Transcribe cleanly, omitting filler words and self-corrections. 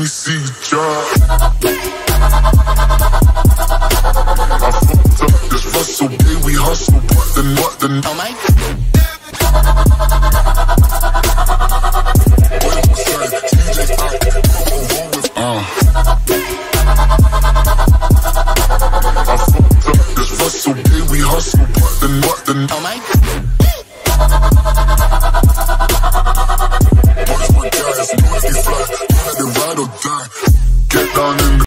we see each other. I fucked up this Russell, baby, we hustle, but then, oh my. I fucked up this Russell, baby, we hustle, but then, oh my. Boys with guys, know if you fly, ride or die.